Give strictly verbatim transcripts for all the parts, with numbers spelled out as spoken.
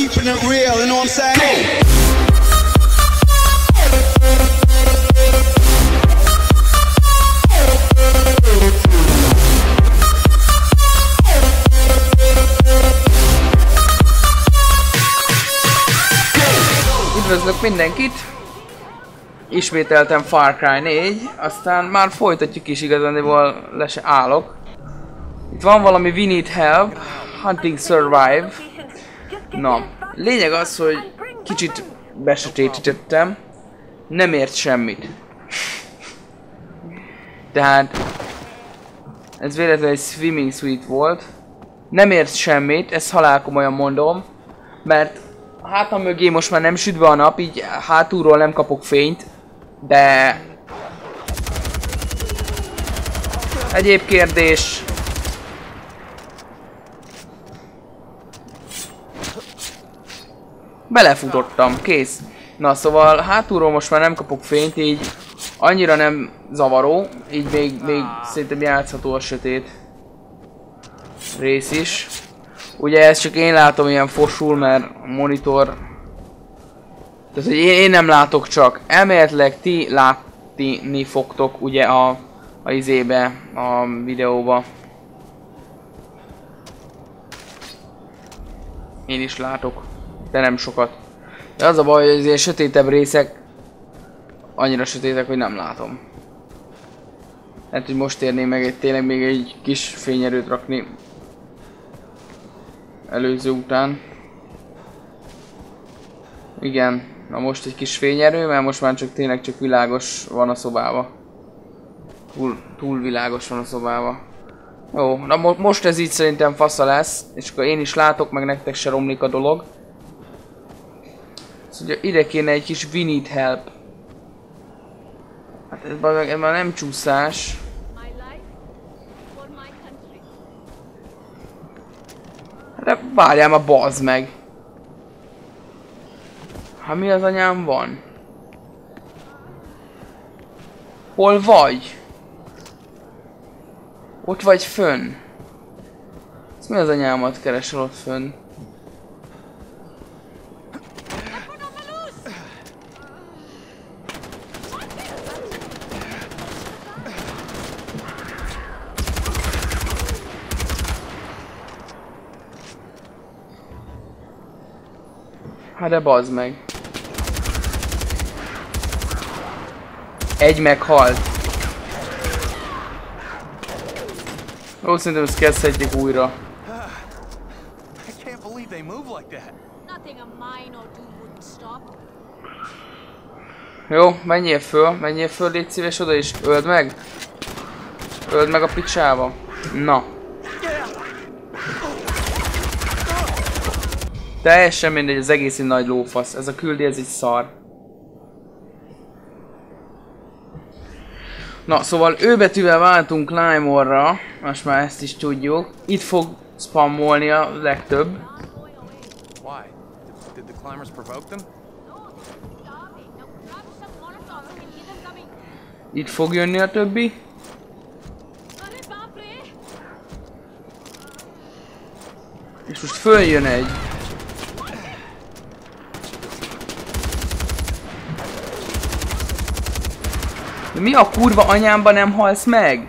keeping it real, you know what I'm saying? Üdvözlök mindenkit! Ismételtem Far Cry négy, aztán már folytatjuk is, igazándiból le se állok. Itt van valami We Need Help, Hunting Survive. Na, lényeg az, hogy kicsit besötétítettem, nem ért semmit. Tehát ez véletlenül egy swimming suite volt. Nem ért semmit, ezt halálkomolyan mondom, mert hátam mögé most már nem süt be a nap, így hátulról nem kapok fényt, de egyéb kérdés. Belefutottam, kész. Na szóval hátulról most már nem kapok fényt, így annyira nem zavaró, így még, még szerintem játszható a sötét rész is. Ugye ezt csak én látom ilyen fosul, mert a monitor... Tehát, hogy én, én nem látok csak. Elméletileg ti látni fogtok ugye a, a izébe, a videóba. Én is látok, de nem sokat. De az a baj, hogy az ilyen sötétebb részek annyira sötétek, hogy nem látom. Hát, hogy most érném meg egy, tényleg még egy kis fényerőt rakni előző után. Igen, na most egy kis fényerő, mert most már csak tényleg csak világos van a szobába. Túl, túl világos van a szobába. Jó, na mo most ez így szerintem fasza lesz, és akkor én is látok, meg nektek se romlik a dolog. Szóval ide kéne egy kis We Need Help. Hát ez, ez már nem csúszás. De várjál már, bazd meg! Hát mi az anyám van? Hol vagy? Ott vagy fönn? Ez mi az anyámat keresel ott fönn? Hát de bazd meg. Egy meghalt. Ó, szerintem ezt kezdhetjük újra. Jó, menjél föl, menjél föl, légy szíves oda is. Öld meg. Öld meg a picsába. Na. Teljesen mindegy, az egész egy nagy lófasz. Ez a küldi, ez egy szar. Na, szóval ő betűvel váltunk Climorra. Most már ezt is tudjuk. Itt fog spammolni a legtöbb. Itt fog jönni a többi. És most följön egy. De mi a kurva anyámban nem halsz meg?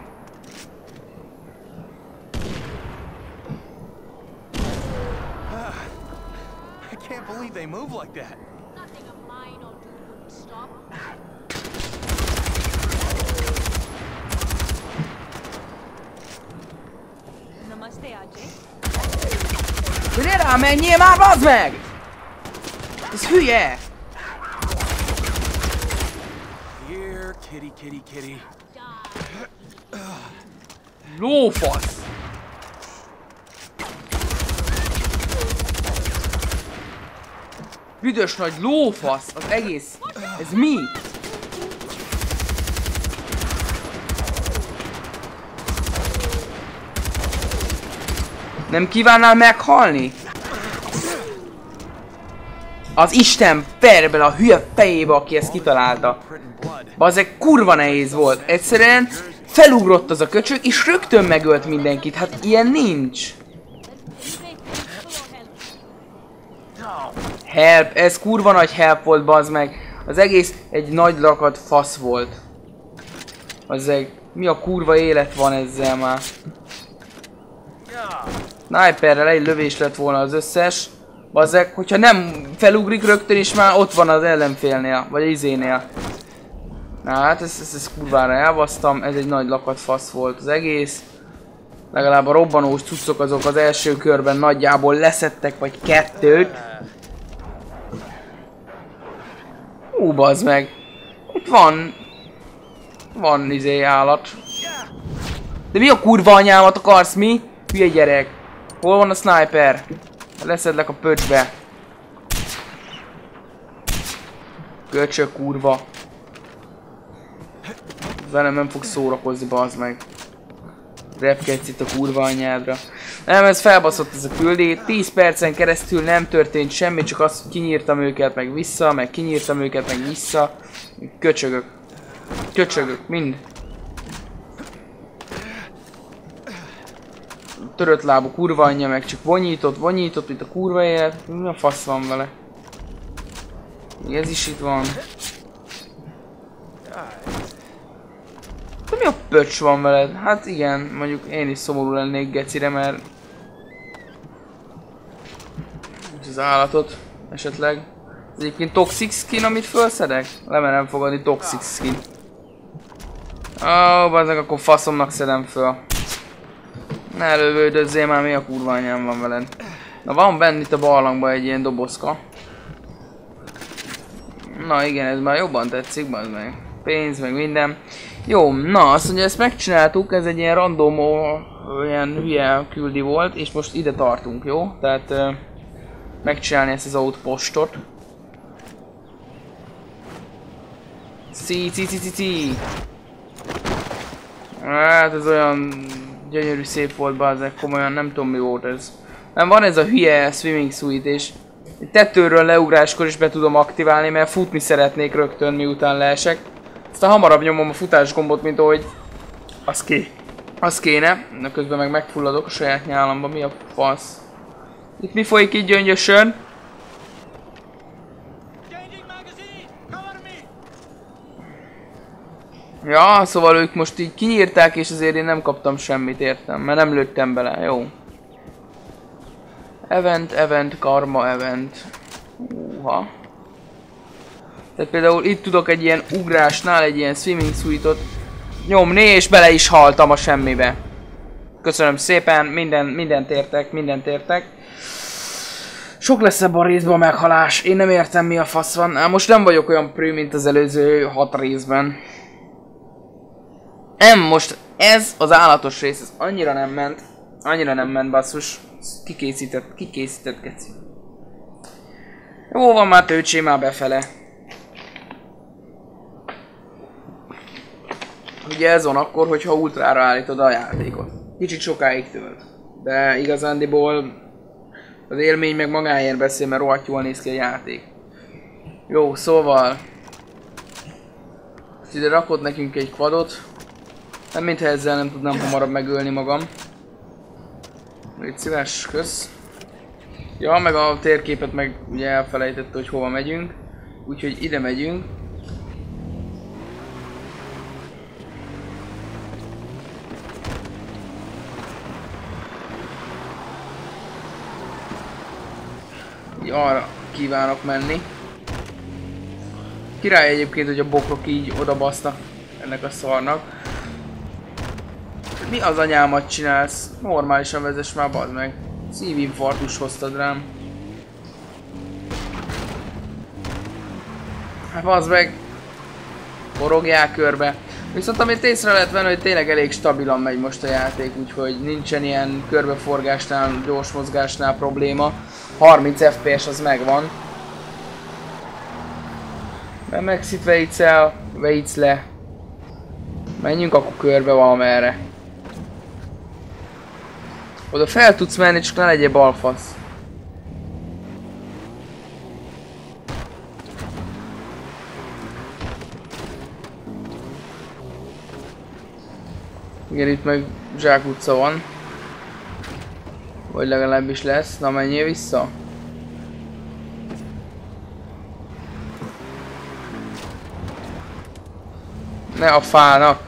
Ne rá menjél már, bazd meg! Ez hülye! Kitty, kitty, kitty. Lófasz! Büdös nagy lófasz! Az egész... Ez mi? Nem kívánnál meghalni? Az Isten verbe a hülye fejébe, aki ezt kitalálta. Bazzeg kurva nehéz volt. Egyszerűen felugrott az a köcsög, és rögtön megölt mindenkit. Hát ilyen nincs. Help! Ez kurva nagy help volt, bazd meg. Az egész egy nagy lakat fasz volt. Azzeg, mi a kurva élet van ezzel már? Sniperrel egy lövés lett volna az összes. Bazzeg, hogyha nem felugrik rögtön is már ott van az ellenfélnél, vagy izénél. Na hát ezt, ezt, ezt kurvára elbasztam, ez egy nagy lakatfasz volt az egész. Legalább a robbanós cuccok azok az első körben nagyjából leszettek, vagy kettőt. Ú, bazd meg. Itt van... Van izé állat. De mi a kurva anyámat akarsz, mi? Hülye gyerek. Hol van a sniper? Leszedlek a pöcsbe. Köcsök kurva. Velem nem fog szórakozni, bazd meg. Repkedsz itt a kurva anyádra. Nem, ez felbaszott ez a küldé. tíz percen keresztül nem történt semmi, csak azt kinyírtam őket meg vissza, meg kinyírtam őket meg vissza. Köcsögök. Köcsögök, mind. Törött lábú kurva anyja meg csak vonyított, vonyított itt a kurva élet. Mi a fasz van vele? Ez is itt van. De mi a pöcs van veled? Hát igen, mondjuk én is szomorú lennék gecire, mert... az állatot esetleg. Ez egyébként toxic skin, amit felszedek? Lemerem fogadni toxic skin. Ó, oh, bazdmeg, akkor faszomnak szedem föl. Ne lövődözzél már, mi a kurva anyám van veled. Na van benne itt a barlangban egy ilyen dobozka. Na igen, ez már jobban tetszik, bazd meg. Pénz, meg minden. Jó, na azt mondja, ezt megcsináltuk, ez egy ilyen random, ilyen hülye küldi volt, és most ide tartunk, jó? Tehát uh, megcsinálni ezt az outpostot. Ci, ci, ci, ci, ci. Hát ez olyan gyönyörű szép volt, bazzeg, komolyan nem tudom mi volt ez. Nem, van ez a hülye swimming suit, és tetőről leugráskor is be tudom aktiválni, mert futni szeretnék rögtön miután leesek. Aztán hamarabb nyomom a futás gombot, mint ahogy az ké. Az kéne, de közben meg megfulladok a saját nyálamba, mi a fasz. Itt mi folyik így gyöngyösön? Ja, szóval ők most így kinyírták, és azért én nem kaptam semmit, értem, mert nem lőttem bele, jó. Event, event, karma, event. Uha. Tehát például itt tudok egy ilyen ugrásnál, egy ilyen swimming suite-ot nyomni, és bele is haltam a semmibe. Köszönöm szépen, minden, mindent értek, mindent értek. Sok lesz ebben a részben a meghalás, én nem értem mi a fasz van. Á, most nem vagyok olyan prű, mint az előző hat részben. Nem, most ez az állatos rész, ez annyira nem ment. Annyira nem ment, basszus. Kikészített, kikészített geci. Jó van már, tőcsé már befele. Ugye ez van akkor, hogyha ultrára állítod a játékot. Kicsit sokáig tölt. De igazándiból az élmény meg magáért beszél, mert rohadt jól néz ki a játék. Jó, szóval... ide rakod nekünk egy quadot. Nem mintha ezzel nem tudnám hamarabb megölni magam. Légy szíves, kösz. Ja, meg a térképet meg ugye elfelejtette, hogy hova megyünk. Úgyhogy ide megyünk. Így arra kívánok menni. Király egyébként, hogy a bokrok így odabasznak ennek a szarnak. Mi az anyámat csinálsz? Normálisan vezess már, bazd meg. Szívinfarktus hoztad rám. Hát bazd meg. Porogjál körbe. Viszont amit észre lehet venni, hogy tényleg elég stabilan megy most a játék, úgyhogy nincsen ilyen körbeforgásnál, gyors mozgásnál probléma. harminc ef pé es az megvan. De megszít vejtsz el, vejtsz le. Menjünk akkor körbe valamerre. Oda fel tudsz menni, csak ne legyél balfasz. Igen, itt meg zsákutca van. Vagy legalábbis lesz. Na, menjél vissza. Ne a fának.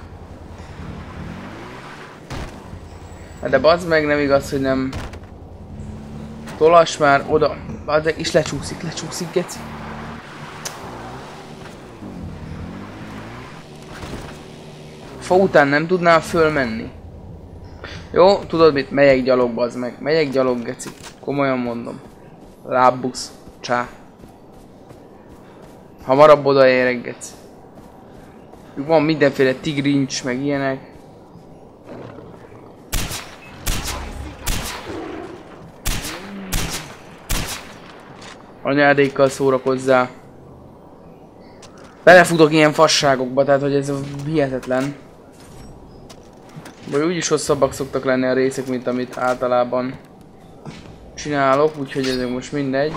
De bazd meg, nem igaz, hogy nem... Tolass már oda. Bazd meg, és lecsúszik, lecsúszik, geci. Fa után nem tudnál fölmenni. Jó, tudod mit? Megyek gyalog, bazd meg. Megyek gyalog, geci. Komolyan mondom. Lábbusz. Csá. Hamarabb odaérek, geci. Van mindenféle tigrincs, meg ilyenek. Anyádékkal szórakozzál. Belefutok ilyen fasságokba, tehát hogy ez hihetetlen. Vagy úgyis hosszabbak szoktak lenni a részek, mint amit általában csinálok, úgyhogy ez most mindegy.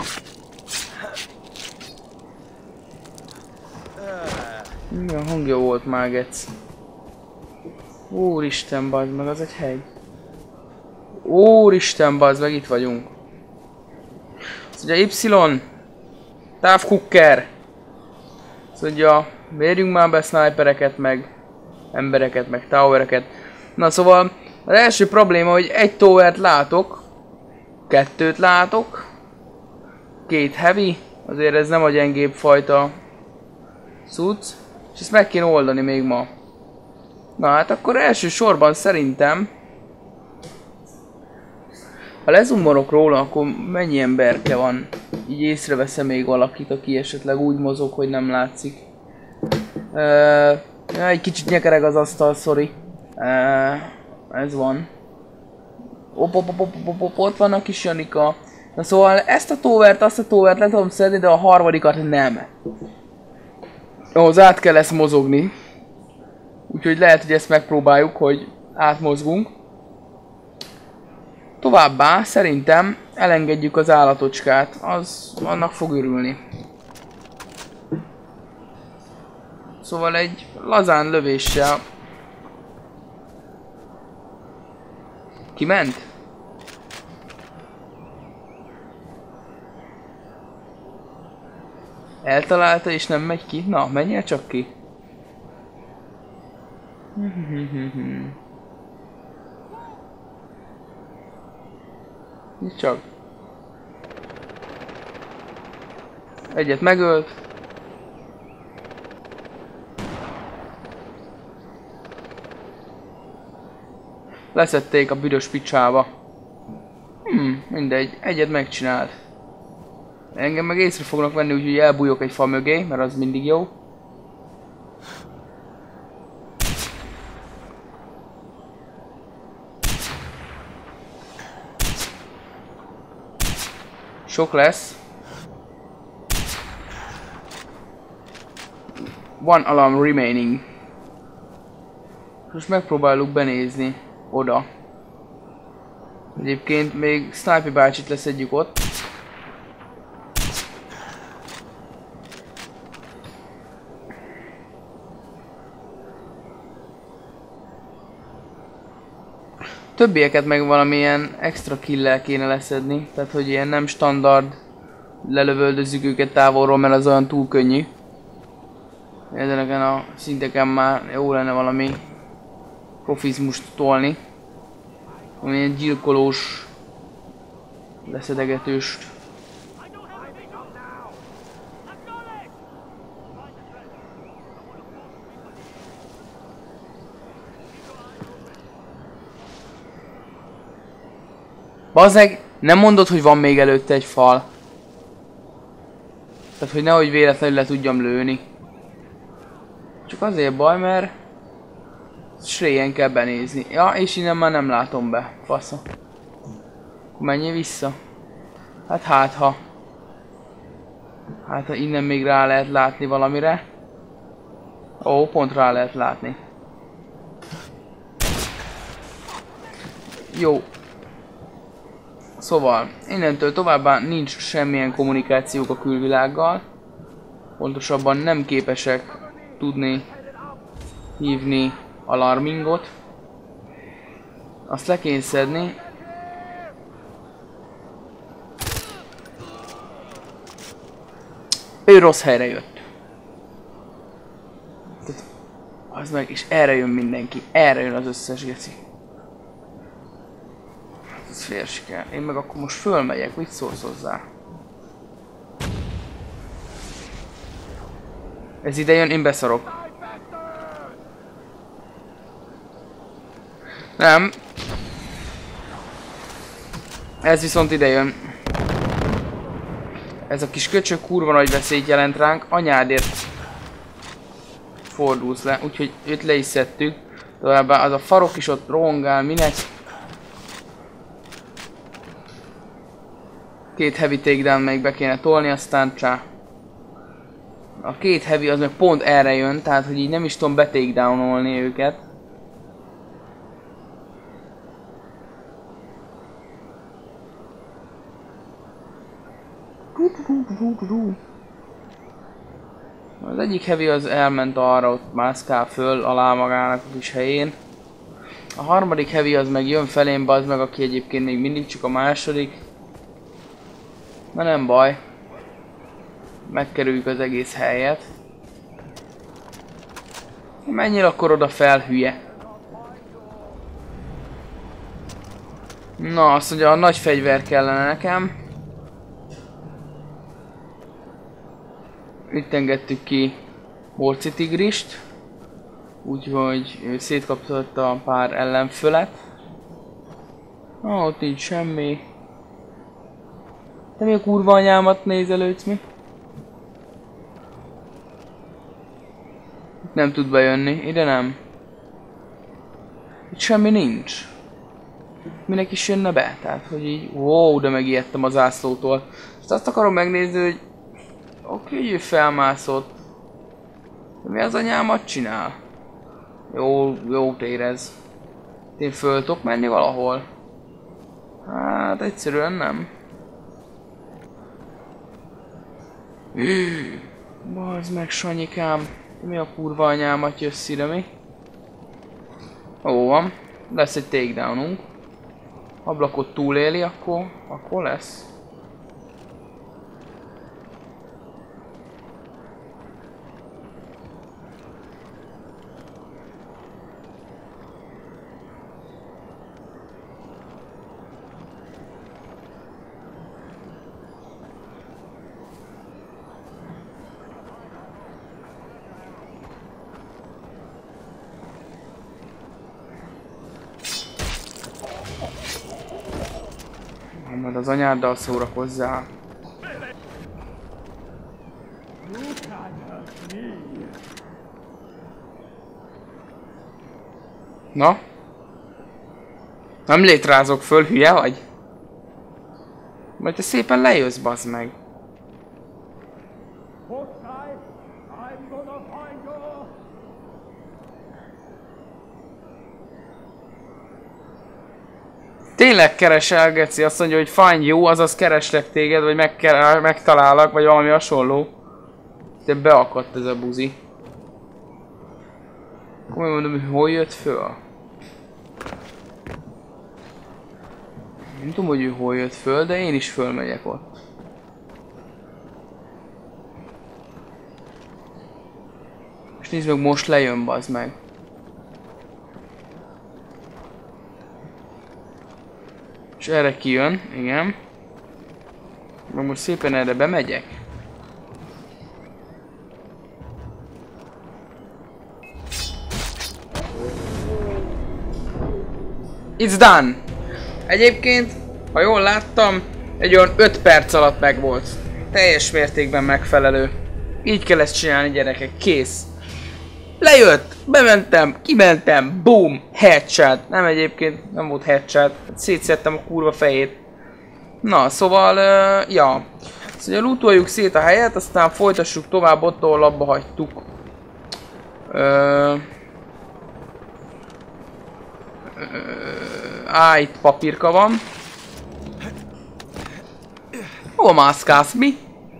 Milyen hangja volt már, gec? Úristen, bazd meg, az egy hegy. Úristen, bazd meg, itt vagyunk. Azt mondja, Y. Távkukker. Azt mondja, mérjünk már be snipereket, meg embereket, meg towereket. Na szóval, az első probléma, hogy egy towert látok, kettőt látok, két heavy, azért ez nem a gyengébb fajta cucc, és ezt meg kéne oldani még ma. Na hát akkor elsősorban szerintem, ha lezumorok róla, akkor mennyi emberke van? Így észreveszem még valakit, aki esetleg úgy mozog, hogy nem látszik. Uh, egy kicsit nyekereg az asztal, sorry. Uh, ez van. Op, op, op, op, op, op, ott van a kis Janika. Na szóval ezt a towert, azt a towert le tudom szedni, de a harmadikat nem. Ahhoz át kell ezt mozogni. Úgyhogy lehet, hogy ezt megpróbáljuk, hogy átmozgunk. Továbbá szerintem elengedjük az állatocskát, az annak fog örülni. Szóval egy lazán lövéssel... Kiment? Eltalálta és nem megy ki? Na, menjél csak ki. Itt csak. Egyet megölt. Leszették a büdös picsába. Hmm, mindegy, egyet megcsinált. Engem meg észre fognak venni, úgyhogy elbújok egy fa mögé, mert az mindig jó. Sok lesz. One alarm remaining. Most megpróbáljuk benézni oda. Egyébként még Sniper bácsit leszedjük ott. Többieket meg valamilyen extra kill-lel kéne leszedni, tehát hogy ilyen nem standard lelövöldözzük őket távolról, mert az olyan túl könnyű. Ezeneken a szinteken már jó lenne valami profizmust tolni. Valamilyen gyilkolós, leszedegetőst. Bazzeg, nem mondod, hogy van még előtte egy fal. Tehát, hogy nehogy véletlenül le tudjam lőni. Csak azért baj, mert sréjen kell benézni. Ja, és innen már nem látom be. Fasza. Akkor menjél vissza. Hát hát ha. Hát ha innen még rá lehet látni valamire. Ó, pont rá lehet látni. Jó. Szóval, innentől továbbá nincs semmilyen kommunikációk a külvilággal. Pontosabban nem képesek tudni hívni alarmingot. Azt le kéne szedni. Ő rossz helyre jött. Az meg, és erre jön mindenki. Erre jön az összes geci. Ez félsike. Én meg akkor most fölmegyek, mit szólsz hozzá? Ez ide jön, én beszarok. Nem. Ez viszont ide jön. Ez a kis köcsög kurva nagy veszélyt jelent ránk. Anyádért fordulsz le, úgyhogy őt le is szedtük. Továbbá az a farok is ott rohangál, minek? Két heavy takedown még be kéne tolni, aztán csá. A két heavy az meg pont erre jön, tehát hogy így nem is tudom betakedownolni őket. Az egyik heavy az elment arra, ott mászkál föl alá magának a kis helyén. A harmadik heavy az meg jön felém, bazd meg, aki egyébként még mindig csak a második. Na nem baj. Megkerüljük az egész helyet. Menjél akkor oda fel, hülye. Na, azt mondja, a nagy fegyver kellene nekem. Itt engedtük ki Borci tigrist. Úgyhogy ő szétkapcsolta a pár ellenfölet. Ah, ott nincs semmi. Te mi a kurva anyámat nézelődsz mi? Itt nem tud bejönni, ide nem. Itt semmi nincs. Minek is jönne be? Tehát, hogy így... Wow, de megijedtem az zászlótól. Ezt azt akarom megnézni, hogy... Oké, hogy ő felmászott. De mi az anyámat csinál? Jó, jót érez. Én föl tudok menni valahol? Hát egyszerűen nem. Bazd meg, Sanyikám. Mi a kurva anyámat jössz ide, mi? Ó van. Lesz egy takedownunk. Ablakot túléli, akkor, akkor lesz. Majd az anyáddal szórakozzál. Na? Nem létrázok föl, hülye vagy? Majd te szépen lejössz, bazd meg. Tényleg keresel, geci, azt mondja, hogy fány jó, azaz kereslek téged, vagy megker megtalállak, vagy valami hasonló. De beakadt ez a buzi. Akkor mondom, hogy hol jött föl? Nem tudom, hogy ő hol jött föl, de én is fölmegyek ott. És nézd meg, most lejön, bazd meg. És erre kijön, igen. Meg most szépen erre bemegyek. It's done! Egyébként, ha jól láttam, egy olyan öt perc alatt megvolt. Teljes mértékben megfelelő. Így kell ezt csinálni, gyerekek, kész. Lejött, bementem, kimentem, boom, headshot. Nem egyébként, nem volt headshot, szétszedtem a kurva fejét. Na, szóval, uh, ja. Szóval lootoljuk szét a helyet, aztán folytassuk tovább ott, ahol abba hagytuk. Uh, uh, á, itt papírka van. Hol mászkálsz, mi?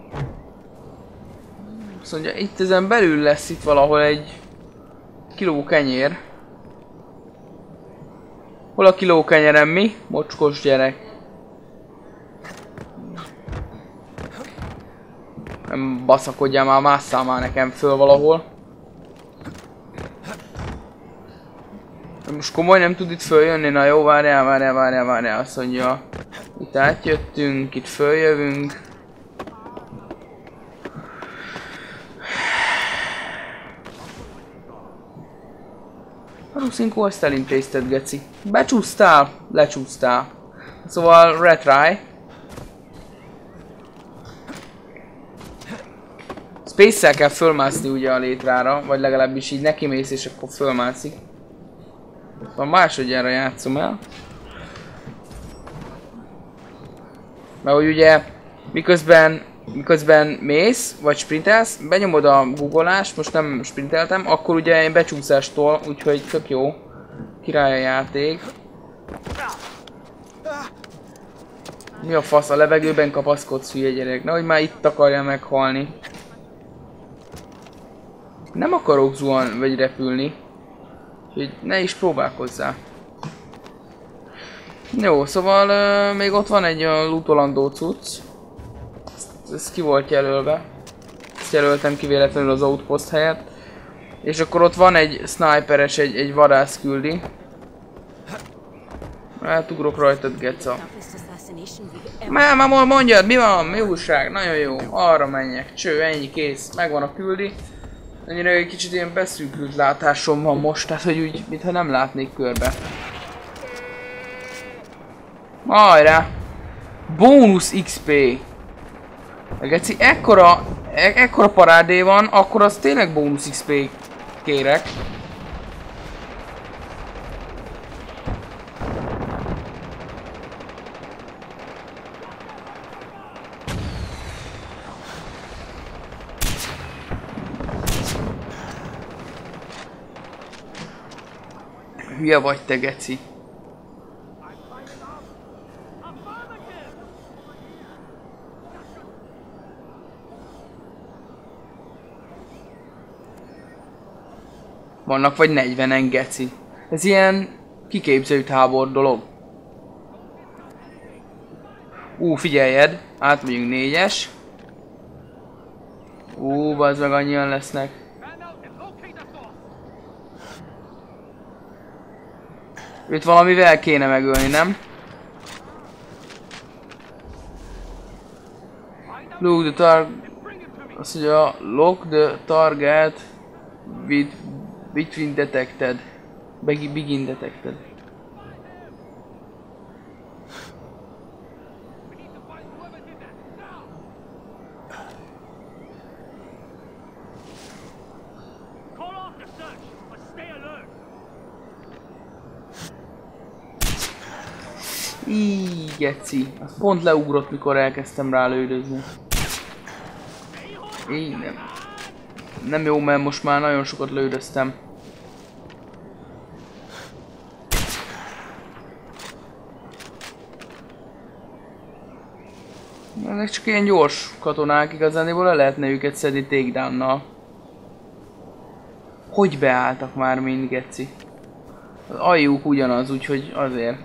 Azt mondja, itt ezen belül lesz itt valahol egy kiló kenyér. Hol a kiló kenyerem, mi? Mocskos gyerek. Nem baszakodjál már, másszál már nekem föl valahol. Most komoly nem tud itt följönni? Na jó, várjál, várjál, várjál, várjál, azt mondja. Itt átjöttünk, itt följövünk. A Ruszinkó ezt elintézted, geci. Becsúsztál, lecsúsztál. Szóval retry. Space-szel kell fölmászni ugye a létrára, vagy legalábbis így neki mész és akkor fölmászik. Van másodjára játszom el. Mert hogy ugye miközben, miközben mész, vagy sprintelsz, benyomod a googleást, most nem sprinteltem, akkor ugye én becsúszástól, úgyhogy tök jó. Király a játék. Mi a fasz, a levegőben kapaszkodsz, hülye gyerek, nehogy már itt akarja meghalni. Nem akarok zuhan vagy repülni. Úgyhogy ne is próbálkozzál. Jó, szóval uh, még ott van egy olyan lootolandó cucc. Ez, ez ki volt jelölve. Ezt jelöltem ki véletlenül az outpost helyett. És akkor ott van egy sniperes, egy, egy vadász küldi. Hát ugrok rajtad, geca. Már, már mondjad, mi van? Mi újság? Nagyon jó. Arra menjek. Cső, ennyi, kész. Megvan a küldi. Annyira egy kicsit ilyen beszűkült látásom van most, tehát hogy úgy, mintha nem látnék körbe. Hajrá! Bónusz iksz pé! Geci, ekkora, e ekkora parádé van, akkor az tényleg bónusz iksz pé kérek. Hülye vagy te, geci. Vannak vagy negyvenen, geci. Ez ilyen kiképző tábor dolog. Ú, figyeljed, átmegyünk négyes. Ú, bazd meg, annyian lesznek. Őt valamivel kéne megölni, nem? Look the target. Azt mondja, lock the target with between detected. Begin, begin detected. Íj, geci. Az pont leugrott, mikor elkezdtem rá lődözni. Így nem. Nem jó, mert most már nagyon sokat lődöztem. Ezek csak ilyen gyors katonák, igazániból le lehetne őket szedni takedownnal. Hogy beálltak már mind, geci? Az aljuk ugyanaz, úgyhogy azért.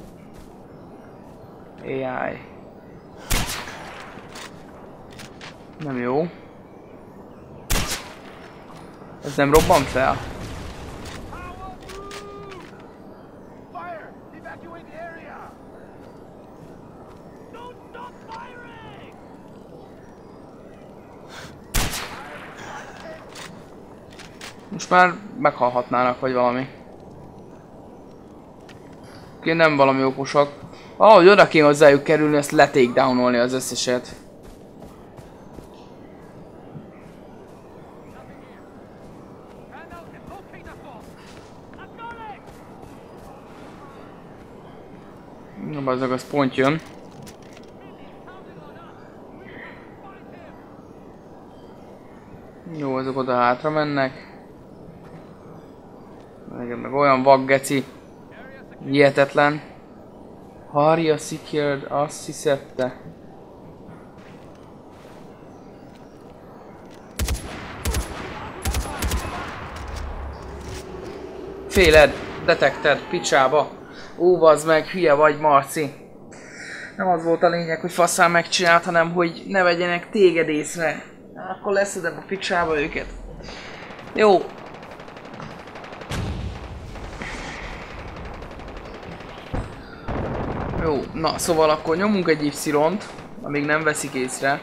á i. Nem jó. Ez nem robban fel? Most már meghalhatnának, vagy valami. Oké, nem valami okosak. Ahogy oda kéne hozzájuk kerülni, ezt letakedownolni az összeset. Na bazzag, az pont jön. Jó, azok oda hátra mennek. Meg olyan vaggeci. Hihetetlen. Harja secured, azt hiszette. Féled, detected, picsába. Ó, bazd meg, hülye vagy, Marci. Nem az volt a lényeg, hogy faszán megcsinált, hanem hogy ne vegyenek téged észre. Akkor leszedem a picsába őket. Jó. Jó, na szóval akkor nyomunk egy Y-t, amíg nem veszik észre.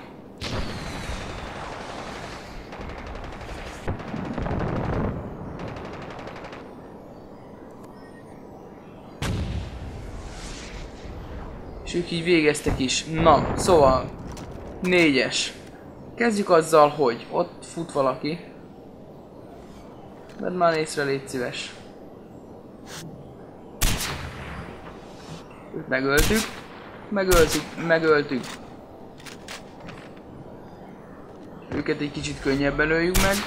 És ők így végeztek is. Na, szóval négyes. Kezdjük azzal, hogy ott fut valaki. Vedd már észre, légy szíves. Őt megöltük. Megöltük, megöltük. Őket egy kicsit könnyebben öljük meg.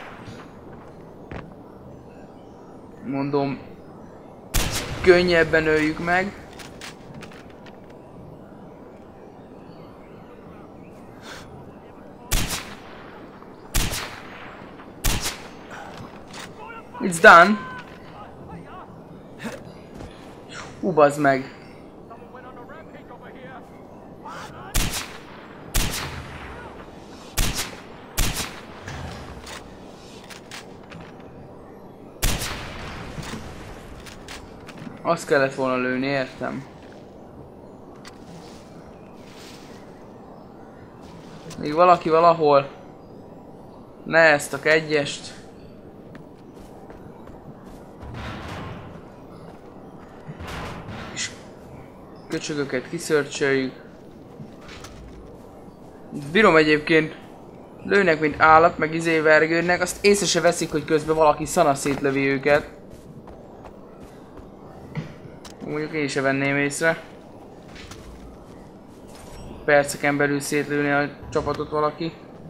Mondom, könnyebben öljük meg. It's done. Hú, bazd meg. Azt kellett volna lőni, értem. Még valaki valahol. Ne ezt a egyest. És köcsögöket kiszörcsöljük. Bírom egyébként. Lőnek, mint állat, meg izé vergődnek. Azt észre se veszik, hogy közben valaki szana szétlövi őket. Mondjuk én se venném észre. Perceken belül szétlőni a csapatot valaki.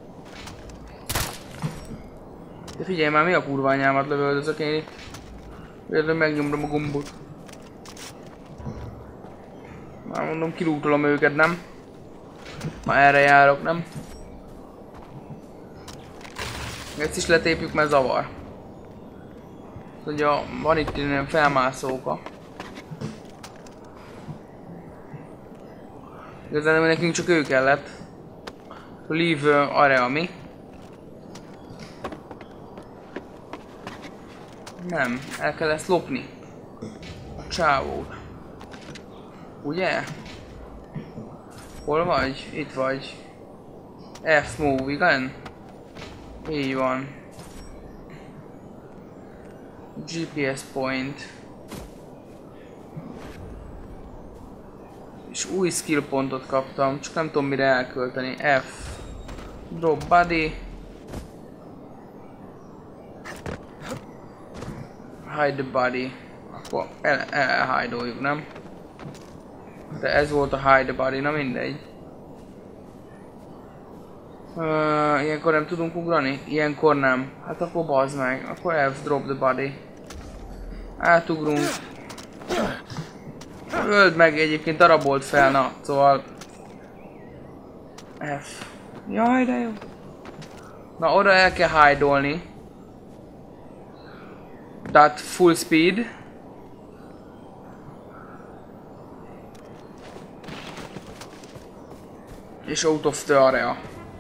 De figyelj már, mi a kurva anyámat lövöldözök én itt. Például megnyomrom a gombot. Már mondom, kilútolom őket, nem? Ma erre járok, nem? Ezt is letépjük, mert zavar. Ugye van itt ilyen felmászóka. Igazán nekünk csak ő kellett. Leave uh, area, mi? Nem, el kell ezt lopni. A csávót. Ugye? Hol vagy? Itt vagy. F move, igen? Így van. G P S point. És új skill pontot kaptam, csak nem tudom mire elkölteni. F. Drop body. Hide the body. Akkor el, el, elhide-oljuk, nem? De ez volt a hide the body, na mindegy. Uh, ilyenkor nem tudunk ugrani? Ilyenkor nem. Hát akkor bazd meg. Akkor F drop the body. Átugrunk. Öld meg, egyébként darabolt fel, na, szóval... F. Jaj, de jó. Na, oda el kell hide-olni. That full speed. És out of the area.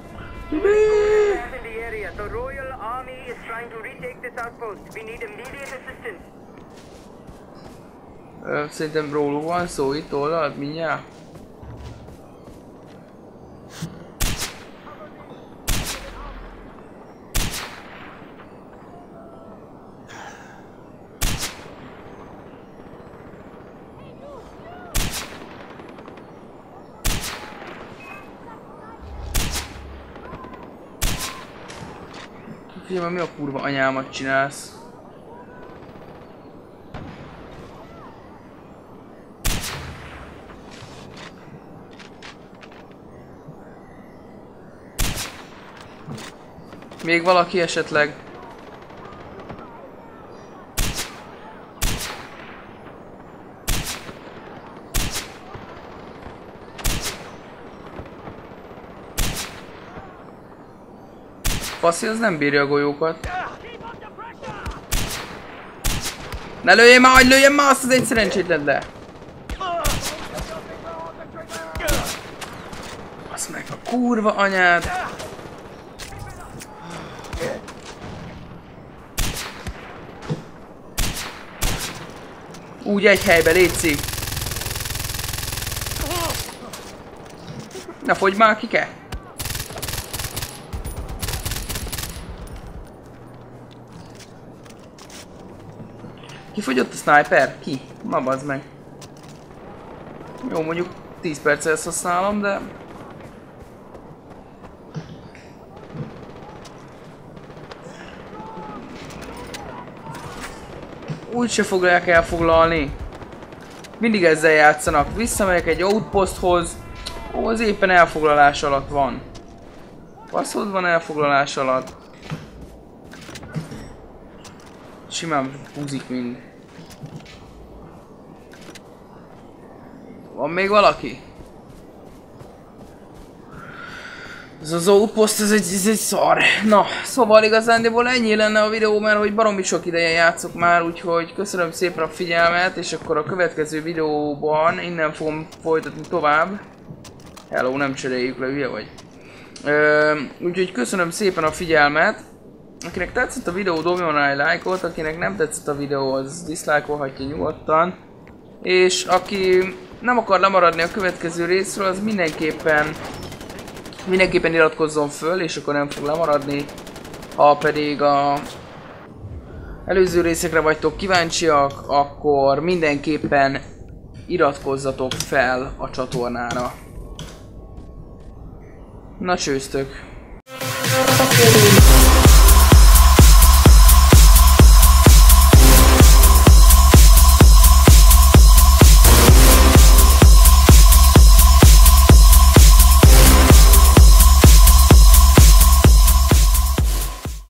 Ö, szerintem róluk van szó itt oldalt, mindjárt. Figyelj, mi a kurva anyámat csinálsz? Még valaki esetleg? Faszi, az nem bírja a golyókat. Ne lőjél már, hogy lőjél már azt az egy szerencsétlen le! Azt meg a kurva anyád! Úgy egy helybe, létszik! Ne fogyj már, Kike! Kifogyott a sniper? Ki? Ma bazd meg. Jó, mondjuk tíz perccel ezt használom, de... Úgyse fogják elfoglalni. Mindig ezzel játszanak. Visszamegyek egy outposthoz. Ó, az éppen elfoglalás alatt van. Baszod van elfoglalás alatt. Simán húzik mind. Van még valaki? Ez az outpost, ez egy, ez egy szar. Na, szóval igazándiból ennyi lenne a videó, mert hogy baromi sok ideje játszok már, úgyhogy köszönöm szépen a figyelmet, és akkor a következő videóban innen fogom folytatni tovább. Hello, nem cseréljük le, hülye vagy. Ö, úgyhogy köszönöm szépen a figyelmet. Akinek tetszett a videó, dobjon rá egy lájkot, akinek nem tetszett a videó, az diszlájkolhatja nyugodtan. És aki nem akar lemaradni a következő részről, az mindenképpen mindenképpen iratkozzon föl, és akkor nem fog lemaradni. Ha pedig a előző részekre vagytok kíváncsiak, akkor mindenképpen iratkozzatok fel a csatornára. Na csőztök!